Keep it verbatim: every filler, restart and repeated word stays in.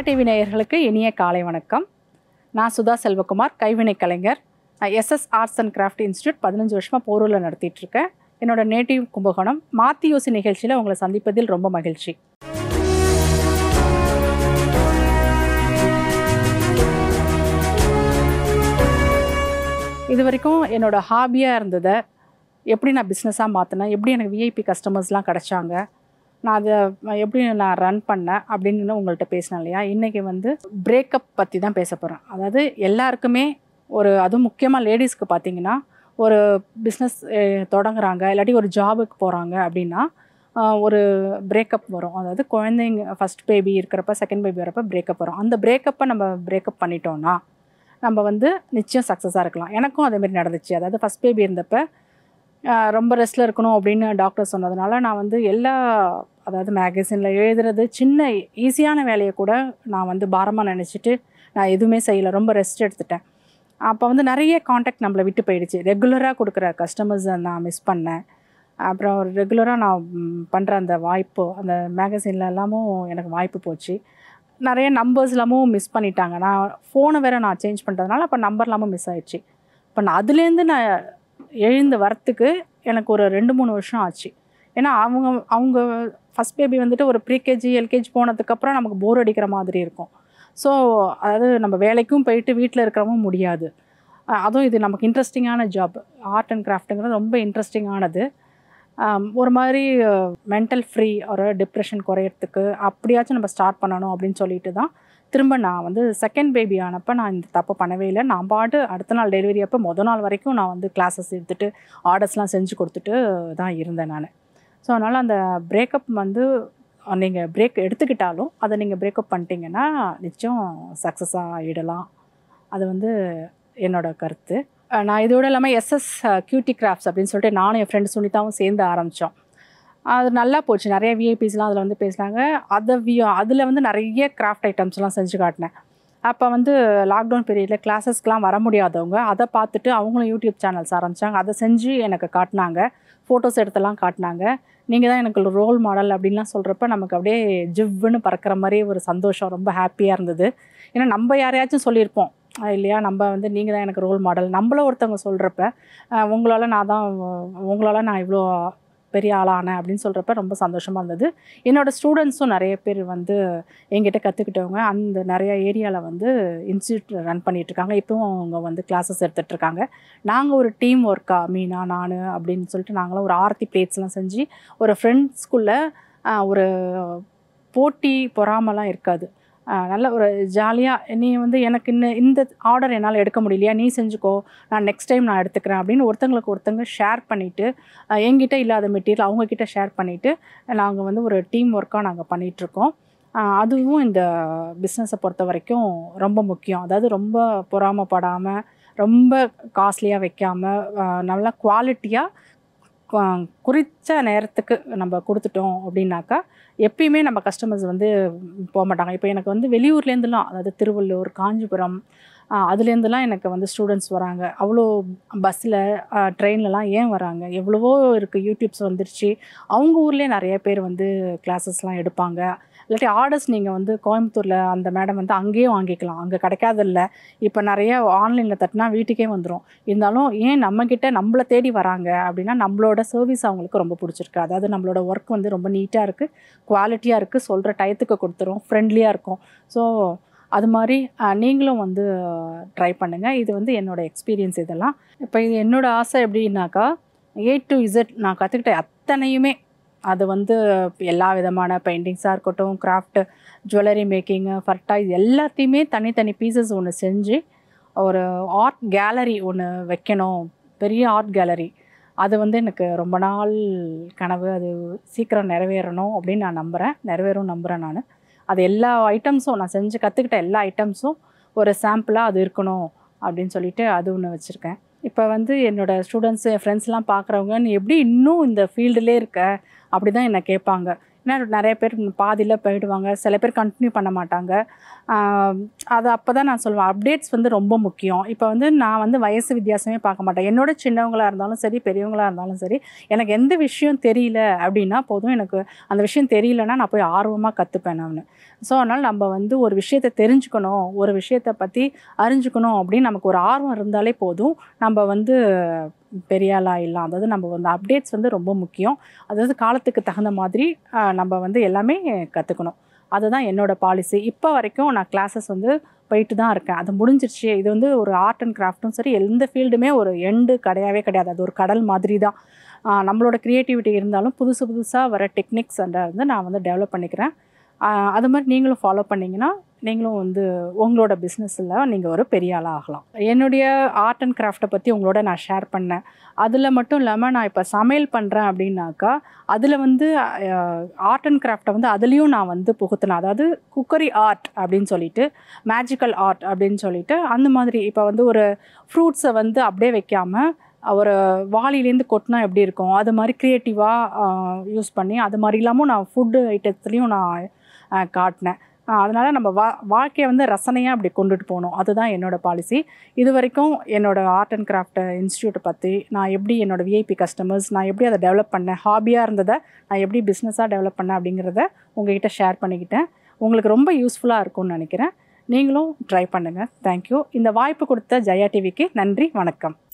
Jaya TV நேயர்களுக்கு இனிய காலை வணக்கம். நான் சுதா செல்வகுமார், கைவினை கலைஞர். SS arts and craft institute பதினஞ்சு வருஷமாக போரூரில் நடத்திட்டு இருக்கேன். என்னோட நேட்டிவ் கும்பகோணம். மாத்தி யோசி நிகழ்ச்சியில் உங்களை சந்திப்பதில் ரொம்ப மகிழ்ச்சி. இது வரைக்கும் என்னோடய ஹாபியாக இருந்ததை எப்படி நான் பிஸ்னஸாக மாற்றினேன், எப்படி எனக்கு விஐபி கஸ்டமர்ஸ்லாம் கிடச்சாங்க, நான் அதை எப்படி நான் ரன் பண்ணேன் அப்படின்னு உங்கள்கிட்ட பேசினேன் இல்லையா. இன்றைக்கி வந்து பிரேக்கப் பற்றி தான் பேச போகிறேன். அதாவது எல்லாருக்குமே ஒரு, அதுவும் முக்கியமாக லேடிஸ்க்கு பார்த்திங்கன்னா, ஒரு பிஸ்னஸ் தொடங்குறாங்க இல்லாட்டி ஒரு ஜாபுக்கு போகிறாங்க அப்படின்னா ஒரு பிரேக்கப் வரும். அதாவது குழந்தைங்க ஃபஸ்ட் பேபி இருக்கிறப்ப, செகண்ட் பேபி வரப்போ பிரேக்கப் வரும். அந்த பிரேக்கப்பை நம்ம பிரேக்கப் பண்ணிட்டோன்னா நம்ம வந்து நிச்சயம் சக்ஸஸாக இருக்கலாம். எனக்கும் அதேமாரி நடந்துச்சு. அதாவது ஃபஸ்ட் பேபி இருந்தப்போ ரொம்ப ரெஸ்ட்டில் இருக்கணும் அப்படின்னு டாக்டர் சொன்னதுனால நான் வந்து எல்லா, அதாவது மேகசினில் எழுதுறது சின்ன ஈஸியான வேலையை கூட நான் வந்து பாரமாக நினச்சிட்டு நான் எதுவுமே செய்யலை, ரொம்ப ரெஸ்ட் எடுத்துட்டேன். அப்போ வந்து நிறைய காண்டாக்ட் நம்மளை விட்டு போயிடுச்சு. ரெகுலராக கொடுக்குற கஸ்டமர்ஸை நான் மிஸ் பண்ணேன். அப்புறம் ரெகுலராக நான் பண்ணுற அந்த வாய்ப்பு, அந்த மேகசினில் எல்லாமும் எனக்கு வாய்ப்பு போச்சு. நிறைய நம்பர்ஸ் எல்லாமும் மிஸ் பண்ணிட்டாங்க. நான் ஃபோனை வேறு நான் சேஞ்ச் பண்ணுறதுனால அப்போ நம்பர் எல்லாமும் மிஸ் ஆகிடுச்சு. இப்போ நான் அதுலேருந்து நான் எழுந்து வரத்துக்கு எனக்கு ஒரு ரெண்டு மூணு வருஷம் ஆச்சு. ஏன்னா அவங்க அவங்க ஃபஸ்ட் பேபி வந்துட்டு ஒரு ப்ரீகேஜி எல்கேஜி போனதுக்கப்புறம் நமக்கு போர் அடிக்கிற மாதிரி இருக்கும். ஸோ அதாவது நம்ம வேலைக்கும் போயிட்டு வீட்டில் இருக்கிறவும் முடியாது. அதுவும் இது நமக்கு இன்ட்ரெஸ்டிங்கான ஜாப். ஆர்ட் அண்ட் கிராஃப்ட்டுங்கிறது ரொம்ப இன்ட்ரெஸ்டிங்கானது. ஒரு மாதிரி மென்டல் ஃப்ரீ, ஒரு டிப்ரெஷன் குறையிறதுக்கு அப்படியாச்சும் நம்ம ஸ்டார்ட் பண்ணணும் அப்படின்னு சொல்லிட்டு தான் திரும்ப நான் வந்து செகண்ட் பேபி ஆனப்போ நான் இந்த தப்பு பண்ணவே இல்லை. நான் பாட்டு அடுத்த நாள் டெலிவரி அப்போ மொதல் நாள் வரைக்கும் நான் வந்து கிளாஸஸ் எடுத்துகிட்டு ஆர்டர்ஸ்லாம் செஞ்சு கொடுத்துட்டு தான் இருந்தேன் நான். ஸோ அதனால் அந்த பிரேக்கப் வந்து நீங்கள் பிரேக் எடுத்துக்கிட்டாலும் அதை நீங்கள் பிரேக்கப் பண்ணிட்டீங்கன்னா நிச்சயம் சக்ஸஸாக ஆகிடலாம். அது வந்து என்னோடய கருத்து. நான் இதோடு இல்லாமல் எஸ்எஸ் கியூட்டி கிராஃப்ட்ஸ் அப்படின்னு சொல்லிட்டு நானும் என் ஃப்ரெண்டு சுனிதாவும் சேர்ந்து ஆரம்பித்தோம். அது நல்லா போச்சு. நிறைய விஐபிஸ்லாம் அதில் வந்து பேசினாங்க. அதை வி அதில் வந்து நிறைய கிராஃப்ட் ஐட்டம்ஸ்லாம் செஞ்சு காட்டினேன். அப்போ வந்து லாக்டவுன் பீரியடில் கிளாஸஸ்க்கெலாம் வர முடியாதவங்க அதை பார்த்துட்டு அவங்களும் யூடியூப் சேனல்ஸ் ஆரம்பித்தாங்க. அதை செஞ்சு எனக்கு காட்டினாங்க, ஃபோட்டோஸ் எடுத்தெல்லாம் காட்டினாங்க. நீங்கள் தான் எனக்கு ரோல் மாடல் அப்படின்லாம் சொல்கிறப்ப நமக்கு அப்படியே ஜிவ்வுன்னு பறக்கிற மாதிரி ஒரு சந்தோஷம், ரொம்ப ஹாப்பியாக இருந்தது. ஏன்னா நம்ம யாரையாச்சும் சொல்லியிருப்போம் இல்லையா, நம்ம வந்து நீங்கள் தான் எனக்கு ரோல் மாடல், நம்மள ஒருத்தவங்க சொல்கிறப்ப உங்களால் நான் தான் உங்களால் நான் இவ்வளோ பெரிய ஆளானேன் அப்படின்னு சொல்கிறப்ப ரொம்ப சந்தோஷமாக இருந்தது. என்னோடய ஸ்டூடெண்ட்ஸும் நிறைய பேர் வந்து எங்கிட்ட கற்றுக்கிட்டவங்க அந்த நிறையா ஏரியாவில் வந்து இன்ஸ்டியூட் ரன் பண்ணிகிட்ருக்காங்க. இப்போவும் அவங்க வந்து கிளாஸஸ் எடுத்துகிட்ருக்காங்க. நாங்கள் ஒரு டீம் ஒர்க்காக மீனா நான் அப்படின்னு சொல்லிட்டு நாங்களும் ஒரு ஆர்த்தி பிளேட்ஸ்லாம் செஞ்சு ஒரு ஃப்ரெண்ட்ஸ்குள்ளே ஒரு போட்டி பொறாமலாம் இருக்காது. நல்ல ஒரு ஜாலியாக, நீ வந்து எனக்கு இன்னும் இந்த ஆர்டர் என்னால் எடுக்க முடியலையா, நீ செஞ்சுக்கோ, நான் நெக்ஸ்ட் டைம் நான் எடுத்துக்கிறேன் அப்படின்னு ஒருத்தங்களுக்கு ஒருத்தங்க ஷேர் பண்ணிவிட்டு, எங்கிட்ட இல்லாத மெட்டீரியல் அவங்கக்கிட்ட ஷேர் பண்ணிவிட்டு நாங்கள் வந்து ஒரு டீம் ஒர்க்காக நாங்கள் பண்ணிகிட்ருக்கோம். அதுவும் இந்த பிஸ்னஸை பொறுத்த வரைக்கும் ரொம்ப முக்கியம். அதாவது ரொம்ப பொறாமப்படாமல், ரொம்ப காஸ்ட்லியாக வைக்காமல், நல்லா குவாலிட்டியாக குறித்த நேரத்துக்கு நம்ம கொடுத்துட்டோம் அப்படின்னாக்கா எப்பயுமே நம்ம கஸ்டமர்ஸ் வந்து போக மாட்டாங்க. இப்போ எனக்கு வந்து வெளியூர்லேருந்துலாம், அதாவது திருவள்ளூர், காஞ்சிபுரம், அதுலேருந்துலாம் எனக்கு வந்து ஸ்டூடெண்ட்ஸ் வராங்க. அவ்வளோ பஸ்ஸில் ட்ரெயின்லலாம் ஏன் வராங்க, எவ்வளவோ இருக்குது, யூடியூப்ஸ் வந்துருச்சு. அவங்க ஊர்லேயே நிறைய பேர் வந்து கிளாஸஸ்லாம் எடுப்பாங்க. இல்லாட்டி ஆர்டர்ஸ் நீங்கள் வந்து கோயம்புத்தூரில் அந்த மேடம் வந்து அங்கேயே வாங்கிக்கலாம், அங்கே கிடைக்காதில்ல. இப்போ நிறைய ஆன்லைனில் தட்டினா வீட்டுக்கே வந்துடும். இருந்தாலும் ஏன் நம்மக்கிட்ட நம்மளை தேடி வராங்க அப்படின்னா நம்மளோட சர்வீஸ் அவங்களுக்கு ரொம்ப பிடிச்சிருக்கு. அதாவது நம்மளோட ஒர்க் வந்து ரொம்ப நீட்டாக இருக்குது, குவாலிட்டியாக இருக்குது, சொல்கிற டயத்துக்கு கொடுத்துரும், ஃப்ரெண்ட்லியாக இருக்கும். ஸோ அது மாதிரி நீங்களும் வந்து ட்ரை பண்ணுங்கள். இது வந்து என்னோடய எக்ஸ்பீரியன்ஸ் இதெல்லாம். இப்போ இது என்னோடய ஆசை எப்படின்னாக்கா, ஏ டு இசட் நான் கற்றுக்கிட்ட அத்தனையுமே, அது வந்து எல்லா விதமான பெயிண்டிங்ஸாக இருக்கட்டும், கிராஃப்ட், ஜுவல்லரி மேக்கிங்கு, ஃபர்டாய்ஸ் எல்லாத்தையுமே தனித்தனி பீசஸ் ஒன்று செஞ்சு ஒரு ஆர்ட் கேலரி ஒன்று வைக்கணும், பெரிய ஆர்ட் கேலரி. அது வந்து எனக்கு ரொம்ப நாள் கனவு. அது சீக்கிரம் நிறைவேறணும் அப்படின்னு நான் நம்புகிறேன், நிறைவேறும் நம்புகிறேன் நான். அது எல்லா ஐட்டம்ஸும் நான் செஞ்சு கற்றுக்கிட்ட எல்லா ஐட்டம்ஸும் ஒரு சாம்பிளாக அது இருக்கணும் அப்படின்னு சொல்லிட்டு அது ஒன்று வச்சுருக்கேன். இப்போ வந்து என்னோடய ஸ்டூடெண்ட்ஸு, என் ஃப்ரெண்ட்ஸ்லாம் பார்க்குறவங்க, நீ எப்படி இன்னும் இந்த ஃபீல்டுலே இருக்க அப்படி தான் என்னை கேட்பாங்க. ஏன்னா நிறைய பேர் பாதியில் போயிடுவாங்க, சில பேர் கண்டினியூ பண்ண மாட்டாங்க. அது அப்போ தான் நான் சொல்லுவேன், அப்டேட்ஸ் வந்து ரொம்ப முக்கியம். இப்போ வந்து நான் வந்து வயசு வித்தியாசமே பார்க்க மாட்டேன். என்னோட சின்னவங்களாக இருந்தாலும் சரி, பெரியவங்களாக இருந்தாலும் சரி, எனக்கு எந்த விஷயம் தெரியல அப்படின்னா போதும், எனக்கு அந்த விஷயம் தெரியலன்னா நான் போய் ஆர்வமாக கற்றுப்பேன். நான் ஸோ அதனால் நம்ம வந்து ஒரு விஷயத்தை தெரிஞ்சுக்கணும், ஒரு விஷயத்தை பற்றி அறிஞ்சுக்கணும் அப்படின்னு நமக்கு ஒரு ஆர்வம் இருந்தாலே போதும், நம்ம வந்து பெரிய ஆள் ஆயிடலாம். அதாவது நம்ம வந்து அப்டேட்ஸ் வந்து ரொம்ப முக்கியம். அதாவது காலத்துக்கு தகுந்த மாதிரி நம்ம வந்து எல்லாமே கற்றுக்கணும். அதுதான் என்னோட பாலிசி. இப்போ வரைக்கும் நான் கிளாஸஸ் வந்து போயிட்டு தான் இருக்கேன். அது முடிஞ்சிருச்சு. இது வந்து ஒரு ஆர்ட் அண்ட் கிராஃப்ட்டும் சரி, எந்த ஃபீல்டுமே ஒரு எண்டு கிடையவே கிடையாது. அது ஒரு கடல் மாதிரி தான். நம்மளோட க்ரியேட்டிவிட்டி இருந்தாலும் புதுசு புதுசாக வர டெக்னிக்ஸ் அந்த வந்து நான் வந்து டெவலப் பண்ணிக்கிறேன். அது மாதிரி நீங்களும் ஃபாலோ பண்ணிங்கன்னா நீங்களும் வந்து உங்களோட பிஸ்னஸில் நீங்கள் ஒரு பெரிய ஆளாக ஆகலாம். என்னுடைய ஆர்ட் அண்ட் கிராஃப்டை பற்றி உங்களோட நான் ஷேர் பண்ணேன். அதில் மட்டும் இல்லாமல் நான் இப்போ சமையல் பண்ணுறேன் அப்படின்னாக்கா அதில் வந்து ஆர்ட் அண்ட் கிராஃப்டை வந்து அதுலேயும் நான் வந்து புகுத்தினேன். அதாவது குக்கரி ஆர்ட் அப்படின்னு சொல்லிட்டு, மேஜிக்கல் ஆர்ட் அப்படின்னு சொல்லிட்டு, அந்த மாதிரி இப்போ வந்து ஒரு ஃப்ரூட்ஸை வந்து அப்படியே வைக்காமல் ஒரு வாளிலேருந்து கொட்டினா எப்படி இருக்கும், அது மாதிரி க்ரியேட்டிவாக யூஸ் பண்ணி அது மாதிரி இல்லாமல் நான் ஃபுட்டு ஐட்டத்துலேயும் நான் காட்டினேன். அதனால் நம்ம வா வாழ்க்கையை வந்து ரசனையாக அப்படி கொண்டுட்டு போகணும். அதுதான் என்னோடய பாலிசி. இது வரைக்கும் என்னோடய ஆர்ட் அண்ட் கிராஃப்ட் இன்ஸ்டியூட்டை பற்றி நான் எப்படி என்னோடய விஐபி கஸ்டமர்ஸ் நான் எப்படி அதை டெவலப் பண்ணேன், ஹாபியாக இருந்ததை நான் எப்படி பிஸ்னஸாக டெவலப் பண்ணேன் அப்படிங்கிறத உங்கள்கிட்ட ஷேர் பண்ணிக்கிட்டேன். உங்களுக்கு ரொம்ப யூஸ்ஃபுல்லாக இருக்கும்னு நினைக்கிறேன். நீங்களும் ட்ரை பண்ணுங்கள். தேங்க்யூ. இந்த வாய்ப்பு கொடுத்த ஜெயா டிவிக்கு நன்றி, வணக்கம்.